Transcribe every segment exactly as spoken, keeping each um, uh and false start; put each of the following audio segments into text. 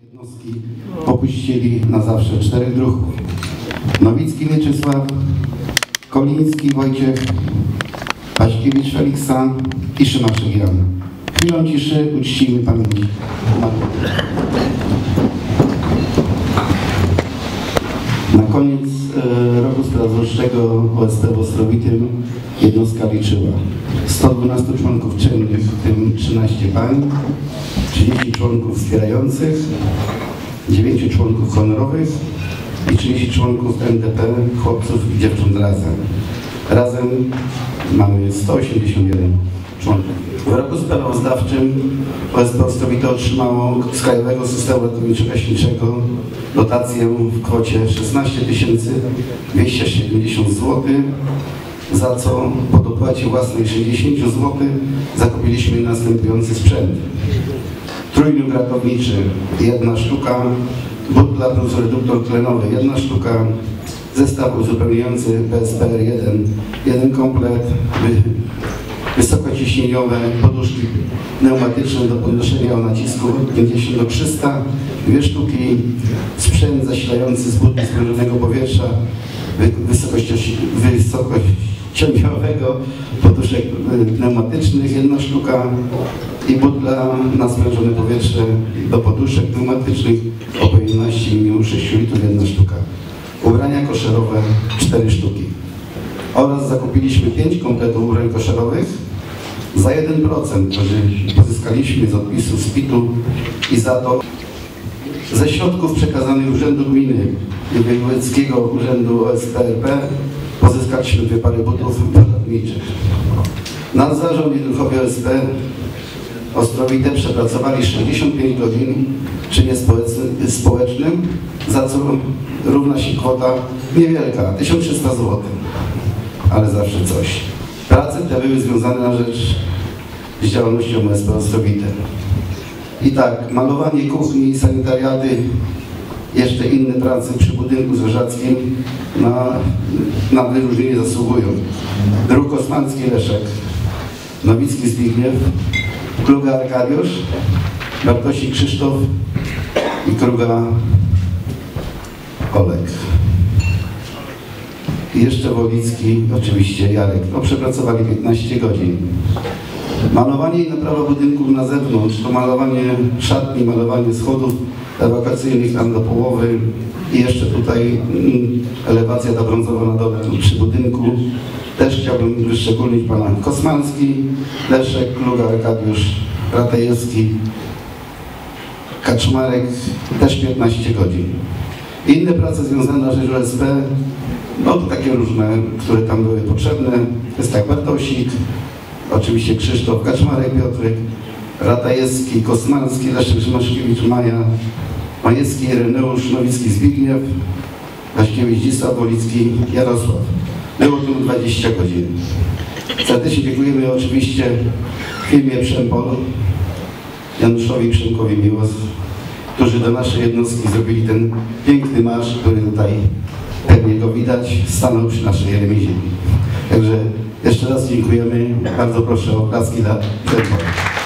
Jednostki opuścili na zawsze czterech druhów. Nowicki Mieczysław, Koliński Wojciech, Paśkiewicz Feliksa i Szymaczek Jan. Chwilą ciszy uczcimy pamięć. Na koniec e, roku sprawozdawczego O S P w Ostrowitym jednostka liczyła sto dwanaście członków czynnych, w tym trzynaście pań, trzydzieści członków wspierających, dziewięć członków honorowych i trzydzieści członków N D P, chłopców i dziewcząt razem. Razem mamy sto osiemdziesiąt jeden członków. W roku sprawozdawczym O S P Ostrowite otrzymało z Krajowego Systemu Ratowniczo-Gaśniczego dotację w kwocie szesnaście tysięcy dwieście siedemdziesiąt złotych, za co po dopłacie własnej sześćdziesiąt złotych zakupiliśmy następujący sprzęt. Trójnóg ratowniczy, jedna sztuka, butla plus reduktor tlenowy, jedna sztuka, zestaw uzupełniający P S P R jeden, jeden komplet, wysokociśnieniowe poduszki pneumatyczne do podnoszenia o nacisku pięćdziesiąt do trzystu, dwie sztuki, sprzęt zasilający z butli sprężonego powietrza wysokościągowego poduszek pneumatycznych, jedna sztuka i butla na sprężone powietrze do poduszek pneumatycznych o pojemności minimum sześć litrów, jedna sztuka. Ubrania koszerowe, cztery sztuki. Oraz zakupiliśmy pięć kompletów ubrań koszerowych za jeden procent, który pozyskaliśmy z odpisu z P I T-u i za to ze środków przekazanych Urzędu Gminy i Wojewódzkiego Urzędu O S P R P pozyskaliśmy dwie pary butów ratowniczych. Na zarząd i druhowie O S P Ostrowite przepracowali sześćdziesiąt pięć godzin w czynie społecznym, za co równa się kwota niewielka, tysiąc trzysta złotych, ale zawsze coś. Prace te były związane na rzecz z działalnością O S P Ostrowite. I tak, malowanie kuchni, sanitariaty, jeszcze inne prace przy budynku zwierzackim na, na wyróżnienie zasługują. Druk Kosmalski Leszek, Nowicki Zbigniew, Kluga Arkadiusz, Bartosik Krzysztof i Kruga Olek. I jeszcze Wolicki, oczywiście Jarek. No, przepracowali piętnaście godzin. Malowanie i naprawa budynków na zewnątrz, to malowanie szatni, malowanie schodów ewakuacyjnych tam do połowy i jeszcze tutaj mm, elewacja ta brązowa na dole przy budynku. Też chciałbym wyszczególnić pana Kosmalski, Leszek, Kluga, Arkadiusz, Ratejewski, Kaczmarek, też piętnaście godzin. Inne prace związane na rzecz O S P, no to takie różne, które tam były potrzebne. Jest tak Bartosik, oczywiście Krzysztof, Kaczmarek, Piotrek, Ratajewski, Kosmalski, Leszek, Szymaszkiewicz, Maja, Majewski, Ireneusz, Nowicki, Zbigniew, Paśkiewicz, Dzisław, Wolicki, Jarosław. Było tu dwadzieścia godzin. Serdecznie dziękujemy oczywiście firmie Przempol, Januszowi Przemkowi Miłos, którzy do naszej jednostki zrobili ten piękny marsz, który tutaj pewnie go widać, stanął przy naszej Jeremi Ziemi. Także jeszcze raz dziękujemy. Bardzo proszę o oklaski dla Przempol.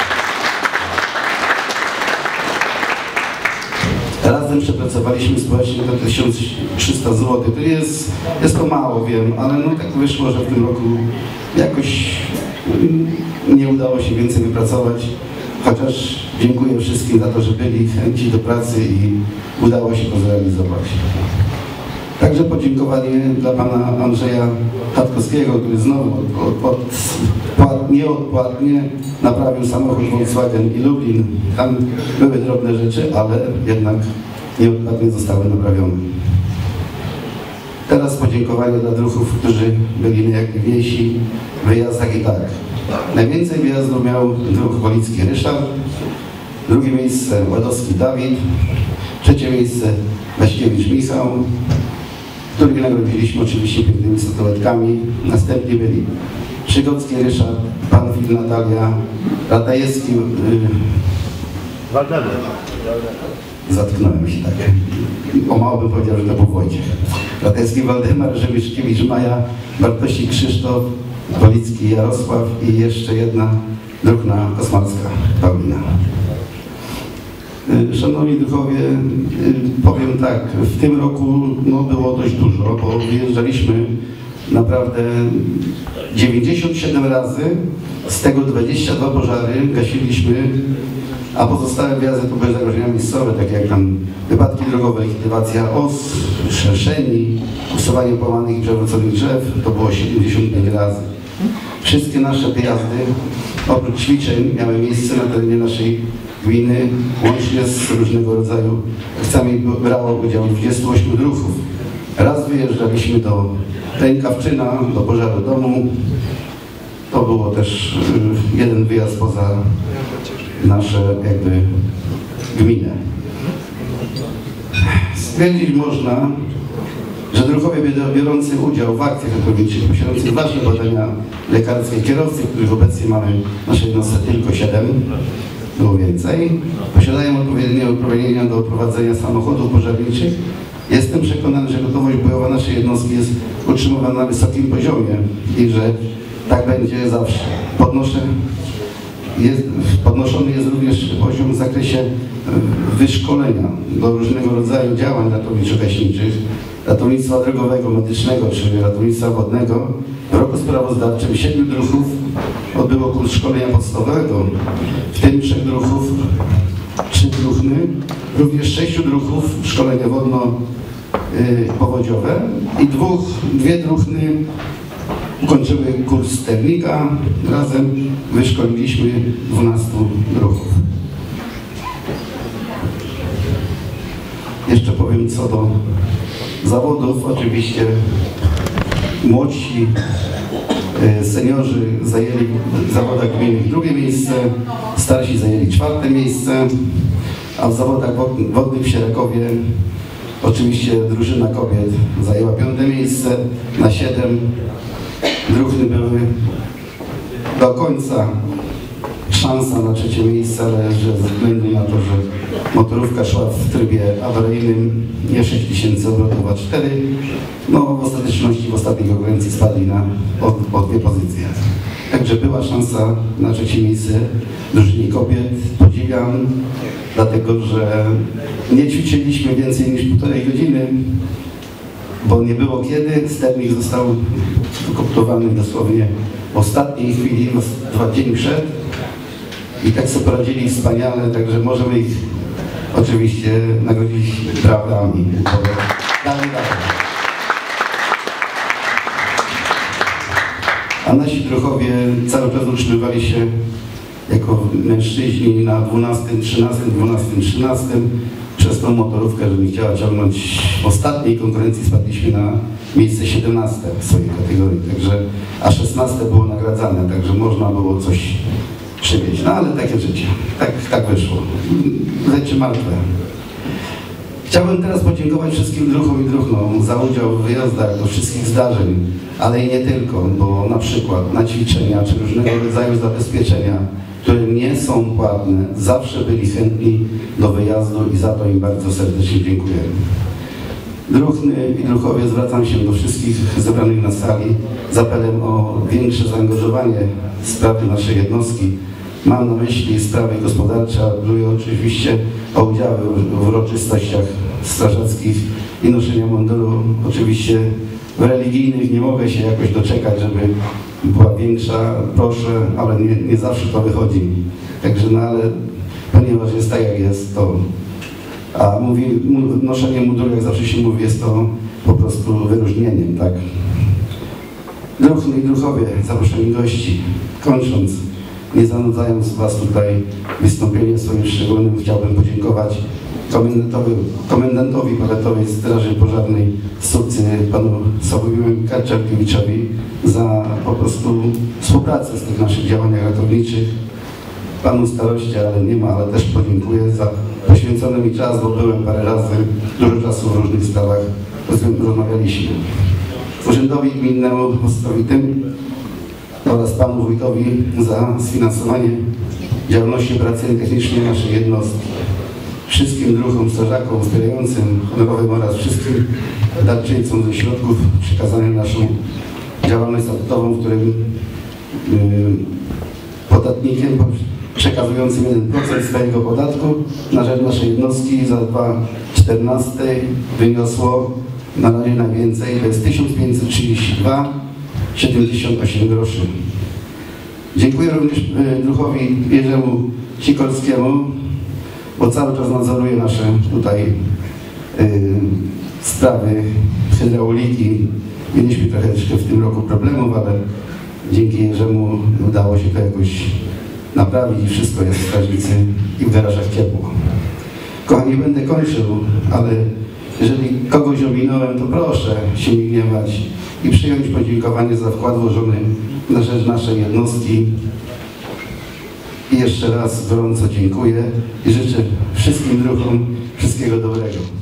Razem przepracowaliśmy społecznie do tysiąc trzysta złotych. To jest, jest to mało, wiem, ale no tak wyszło, że w tym roku jakoś nie udało się więcej wypracować. Chociaż dziękuję wszystkim za to, że byli chęci do pracy i udało się to zrealizować. Także podziękowanie dla pana Andrzeja Chatkowskiego, który znowu od, od, od, nieodpłatnie naprawił samochód Volkswagen i Lublin. Tam były drobne rzeczy, ale jednak nieodpłatnie zostały naprawione. Teraz podziękowanie dla druhów, którzy byli najaktywniejsi w wyjazdach i tak. Najwięcej wyjazdów miał druh Wolicki Ryszard, drugie miejsce Ładowski Dawid, trzecie miejsce Waśkiewicz Michał, których nagrodziliśmy oczywiście pięknymi statuetkami. Następnie byli Przygocki Ryszard, Panfil Natalia, Ratajewski... Waldemar. Zatknąłem się tak. O mało bym powiedział, że to był Wojciech. Ratajewski Waldemar, Rzemiszkiewicz Maja, Bartosik Krzysztof, Wolicki Jarosław i jeszcze jedna druhna Kosmalska Paulina. Szanowni druhowie, powiem tak, w tym roku no, było dość dużo, bo wyjeżdżaliśmy naprawdę dziewięćdziesiąt siedem razy, z tego dwadzieścia dwa pożary gasiliśmy, a pozostałe wjazdy to były zagrożenia miejscowe, takie jak tam wypadki drogowe, likwidacja os, szerszeni, usuwanie połamanych i przewróconych drzew, to było siedemdziesiąt pięć razy. Wszystkie nasze wyjazdy, oprócz ćwiczeń, miały miejsce na terenie naszej gminy, łącznie z różnego rodzaju akcjami brało udział dwudziestu ośmiu druhów. Raz wyjeżdżaliśmy do Rękawczyna, do pożaru domu. To było też jeden wyjazd poza nasze jakby gminę. Stwierdzić można, że druhowie biorący udział w akcjach ratowniczych, posiadających ważne badania lekarskie, kierowcy, których obecnie mamy w naszej jednostce tylko siedem, było więcej, posiadają odpowiednie uprawnienia do prowadzenia samochodów pożarniczych. Jestem przekonany, że gotowość bojowa naszej jednostki jest utrzymywana na wysokim poziomie i że tak będzie zawsze. Podnoszę, jest, podnoszony jest również poziom w zakresie wyszkolenia do różnego rodzaju działań ratowniczo-gaśniczych, ratownictwa drogowego, medycznego czy ratownictwa wodnego. W roku sprawozdawczym siedmiu druhów odbyło kurs szkolenia podstawowego, w tym trzech druhów, trzy druhny, również sześciu druhów szkolenie wodno-powodziowe i dwóch, dwie druhny ukończyły kurs sternika. Razem wyszkoliliśmy dwunastu druhów. Jeszcze powiem co do zawodów. Oczywiście młodsi seniorzy zajęli w zawodach gminnych drugie miejsce, starsi zajęli czwarte miejsce, a w zawodach wodnych w Sierakowie oczywiście drużyna kobiet zajęła piąte miejsce na siedem. Druhny były do końca szansa na trzecie miejsce, ale że ze względu na to, że motorówka szła w trybie awaryjnym, nie sześć tysięcy obrotów, a cztery, no w ostateczności w ostatniej konkurencji spadli na o, o dwie pozycje. Także była szansa na trzecie miejsce drużynie kobiet. Podziwiam, dlatego że nie ćwiczyliśmy więcej niż półtorej godziny, bo nie było kiedy. Sternik został wykoptowany dosłownie w ostatniej chwili, dwa dzień przed. I tak sobie poradzili wspaniale, także możemy ich oczywiście nagrodzić brawami. Dalej, dalej. A nasi druhowie cały czas utrzymywali się jako mężczyźni na dwunastym, trzynastym, dwunastym, trzynastym. Przez tą motorówkę, że nie chciała ciągnąć w ostatniej konkurencji, spadliśmy na miejsce siedemnaste w swojej kategorii. Także, a szesnaste było nagradzane, także można było coś przywieźć. No ale takie życie. Tak, tak wyszło. Leczy martwe. Chciałbym teraz podziękować wszystkim druhom i druhnom za udział w wyjazdach do wszystkich zdarzeń, ale i nie tylko, bo na przykład na ćwiczenia czy różnego rodzaju zabezpieczenia, które nie są płatne, zawsze byli chętni do wyjazdu i za to im bardzo serdecznie dziękuję. Druhny i druhowie, zwracam się do wszystkich zebranych na sali z apelem o większe zaangażowanie w sprawy naszej jednostki. Mam na myśli sprawy gospodarcze, apeluję oczywiście o udziały w uroczystościach strażackich i noszenia munduru. Oczywiście w religijnych nie mogę się jakoś doczekać, żeby była większa, proszę, ale nie, nie zawsze to wychodzi. Także no ale ponieważ jest tak jak jest, to a mówi, noszenie munduru, jak zawsze się mówi, jest to po prostu wyróżnieniem, tak? Druhny i druhowie, zaproszeni gości, kończąc, nie zanudzając Was tutaj wystąpieniem swoim szczególnym, chciałbym podziękować komendantowi, komendantowi Powiatowej Straży Pożarnej z Sucy, panu Sławomirowi Kaczarkiewiczowi za po prostu współpracę z tych naszych działaniach ratowniczych. Panu staroście, ale nie ma, ale też podziękuję za poświęcony mi czas, bo byłem parę razy, dużo czasu w różnych sprawach rozmawialiśmy. Urzędowi Gminnemu Mostowitym oraz panu wójtowi za sfinansowanie działalności operacyjnej technicznej naszej jednostki. Wszystkim druhom, strażakom wspierającym honorowym oraz wszystkim darczyńcom ze środków przekazanych naszą działalność statutową, w którym yy, podatnikiem przekazującym jeden procent swojego podatku na rzecz naszej jednostki za dwa tysiące czternasty wyniosło na razie najwięcej, to jest tysiąc pięćset trzydzieści dwa przecinek siedemdziesiąt osiem groszy. Dziękuję również druhowi Jerzemu Sikorskiemu, bo cały czas nadzoruje nasze tutaj y, sprawy hydrauliki. Mieliśmy trochę jeszcze w tym roku problemów, ale dzięki Jerzemu udało się to jakoś naprawić i wszystko jest w strażnicy i w garażach ciepło. Kochani, będę kończył, ale jeżeli kogoś ominąłem, to proszę się nie gniewać i przyjąć podziękowanie za wkład włożony na rzecz naszej jednostki. I jeszcze raz gorąco dziękuję i życzę wszystkim druhom wszystkiego dobrego.